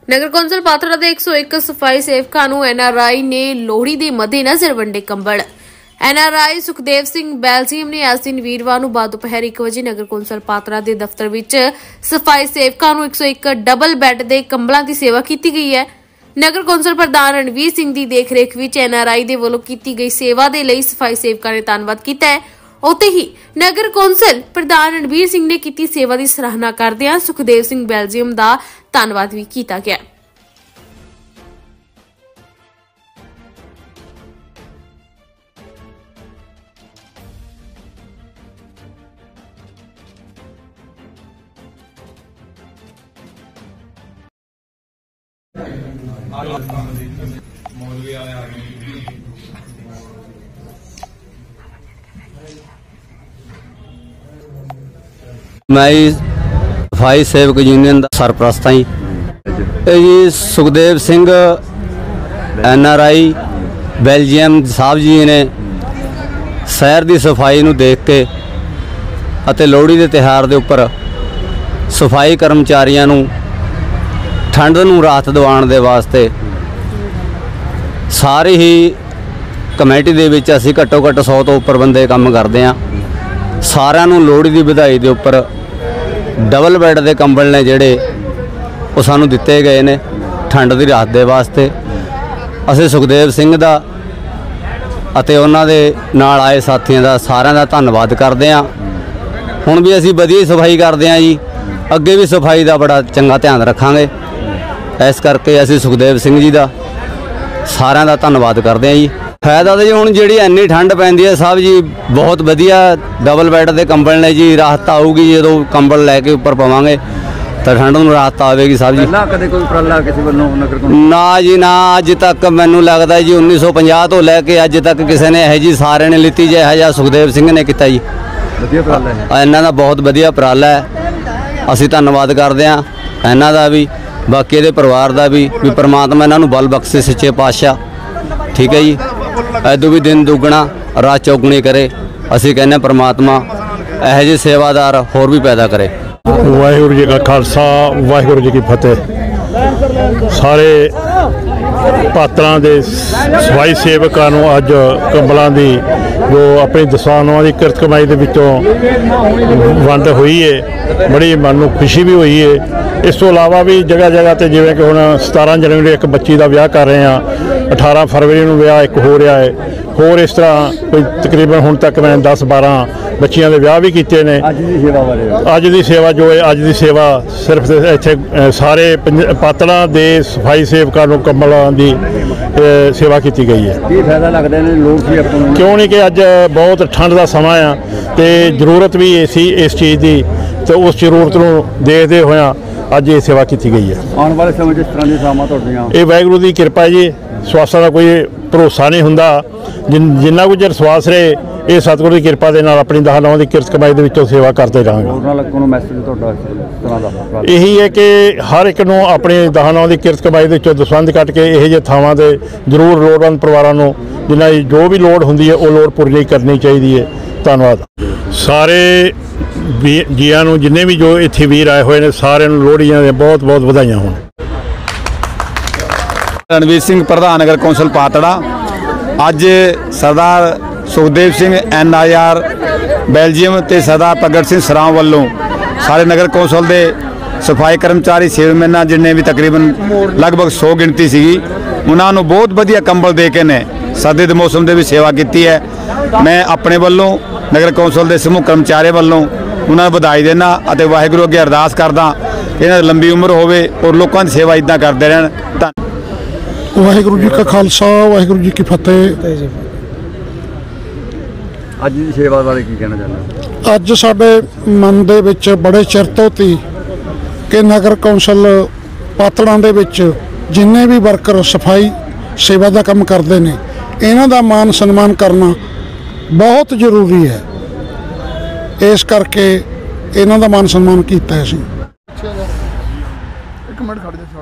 नगर council Patra ਦੇ 101 सफाई सेवकां ਨੂੰ NRI ने लोहड़ी ਦੇ मद्देनज़र वंडे कंबल। NRI सुखदेव सिंह बैलजियम ने इस दिन वीरवार ਨੂੰ ਬਾਅਦ ਦੁਪਹਿਰ 1 ਵਜੇ ਨਗਰ ਕੌਂਸਲ ਪਾਤਰਾ ਦੇ ਦਫ਼ਤਰ ਵਿੱਚ ਸਫਾਈ ਸੇਵਕਾਂ ਨੂੰ 101 ਡਬਲ ਬੈੱਡ ਦੇ ਕੰਬਲਾਂ ਦੀ ਸੇਵਾ ਕੀਤੀ ਗਈ ਹੈ। ਨਗਰ ਕੌਂਸਲ ਪ੍ਰਧਾਨ ਰਣवीर सिंह ਦੀ ਦੇਖਰੇਖ ਵਿੱਚ NRI ਦੇ ਵੱਲੋਂ ਕੀਤੀ ਗਈ ਸੇਵਾ ਦੇ ਲਈ ਸਫਾਈ ਸੇਵਕਾਂ ਨੇ ਧੰਨਵਾਦ ਕੀਤਾ ਹੈ। ਉੱਥੇ ਹੀ ਨਗਰ ਕੌਂਸਲ ਪ੍ਰਧਾਨ ਰਣवीर सिंह ਨੇ ਕੀਤੀ ਸੇਵਾ ਦੀ ਸਰਾਹਨਾ ਕਰਦਿਆਂ ਸੁਖਦੇਵ ਸਿੰਘ ਬੈਲजियम ਦਾ ਧੰਨਵਾਦ ਵੀ ਕੀਤਾ ਗਿਆ। मैं सफाई सेवक यूनियन का सरप्रस्त हाँ जी। सुखदेव सिंह NRI बेल्जियम साहब जी ने शहर की सफाई नूं देख के अते लोहड़ी के त्यौहार के उपर सफाई कर्मचारियों नूं ठंड नूं राहत दिवाउण दे वास्ते सारे ही कमेटी दे विच असीं घट्टो घट्ट 100 तो उपर बंदे काम करते हैं। सारिਆਂ ਨੂੰ लोहड़ी की बधाई के उपर डबल बैड के कंबल ने जिहड़े वो सानूं दिते गए ने ठंड की राहत के वास्ते। असीं सुखदेव सिंह दा अते उन्हां दे नाल आए साथियों का सारिਆਂ का धन्नवाद करते हैं। हुण भी असीं वधिया सफाई करते हैं जी, अगे भी सफाई का बड़ा चंगा ध्यान रखांगे। इस करके असीं सुखदेव सिंह जी का सारिਆਂ का धन्नवाद करते हैं जी। फायदा तो जी हुण जिहड़ी इन्नी ठंड पैंदी है साहब जी, बहुत वधिया डबल बैड के कंबल ने जी। राहत आऊगी जो कंबल लैके उपर पवांगे तो ठंड नूं राहत आवेगी साहब जी। कदे कोई उपराला किसी वल्लों नगर ना जी ना, अज तक मैनूं लगदा जी 1950 तो लैके अज तक किसी ने यह जी सारे ने लीती जे यह सुखदेव सिंह ने किया जी। इन्हां दा बहुत वधिया उपराला है, असीं धन्नवाद करदे हां इन्हां दा भी, बाकी इहदे परिवार दा भी परमात्मा इन्हां नूं बल बख्शे सच्चे पातशाह। ठीक है जी, ऐदों भी दिन दुगना रात चौगुनी करे। असीं कहने परमात्मा यह जी सेवादार होर भी पैदा करे। वाहिगुरू जी का खालसा वाहिगुरू जी की फतेह। सारे पात्रां दे सफाई सेवकां नूं अज कंबलां दी जो अपनी दसानां की किरत कमाई दे विचों वंड हुई है, बड़ी मन नूं खुशी भी हुई है। इस तो इलावा भी जगह जगह ते जिवें कि हुण 17 जनवरी एक बच्ची का विआह कर रहे हैं, 18 फरवरी नूं विआह एक हो रहा है, होर इस तरह कोई तकरीबन हुण तक मैं 10-12 बच्चियां दे विआह भी कीते ने। अज दी सेवा जो है, अज दी सेवा सिर्फ इत्थे सारे पात्रां दे सफाई सेवकां नूं कंबलां दी सेवा की गई है। की फायदा लगदा है लोग भी आपां नूं? क्यों नहीं कि अज बहुत ठंड का समा आ ते जरूरत भी सी इस चीज़ की, तो उस जरूरत नूं देखदे होया अज ये सेवा की गई है। आने वाले समय जिस तरह की सेवावां तुहाडीआं ये वाहिगुरू की कृपा है जी। स्वासां का कोई भरोसा नहीं हुंदा, जिन्ना कुछ चਿਰ सवास रहे ये सतगुरु की कृपा के नाल अपनी दहानां की किरत कमाई दे विचों सेवा करते रहांगे। मैसेज तुहाडा तरह दा यही है कि हर एक नूं अपनी दहानां की किरत कमाई दे विचों दसवंध कट के इहो ਜਿਹੇ ਥਾਵਾਂ ਤੇ जरूर लोड़वंद परिवारां नूं जिन्हां दी जो भी लोड़ हुंदी है वो लोड़ पूरी करनी चाहिए है। धन्नवाद सारे जीआं नूं, जिन्ने भी जो इत्थे वीर आए हुए ने सारिਆਂ ਨੂੰ ਲੋਹੜੀਆਂ ਦੀਆਂ बहुत बहुत ਵਧਾਈਆਂ होण। रणवीर सिंह प्रधान नगर कौंसल पातड़ा। अज सरदार सुखदेव सिंह NIR बेल्जियम ते सरदार प्रगट सिंह सराव वालों सारे नगर कौंसल के सफाई कर्मचारी सेवमैन जिन्हें भी तकरीबन लगभग 100 गिनती सी, उन्होंने बहुत वधिया कंबल दे के ने सर्दी के मौसम की भी सेवा की है। मैं अपने वालों नगर कौंसल के समूह कर्मचारी वालों उन्होंने बधाई देना और वाहिगुरू अगे अरदास करदा इन्हां दी लंबी उम्र होवे और लोगों की सेवा इदां करते रहन। वाहिगुरू जी का खालसा वाहिगुरू जी की फतेह। अज दी सेवा बारे की कहना चाहते? अज साडे मन दे विच बड़े चिर तो ती कि नगर कौंसल पातड़ां दे विच जिन्ने भी वर्कर सफाई सेवा का काम करते हैं, इन्हां दा मान सन्मान करना बहुत जरूरी है। इस करके इन्हां दा मान सन्मान कीता है। एक मिनट खड़ जा।